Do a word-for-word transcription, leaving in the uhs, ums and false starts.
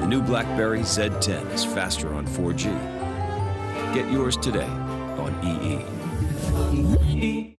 new BlackBerry Z ten is faster on four G. Get yours today on E E.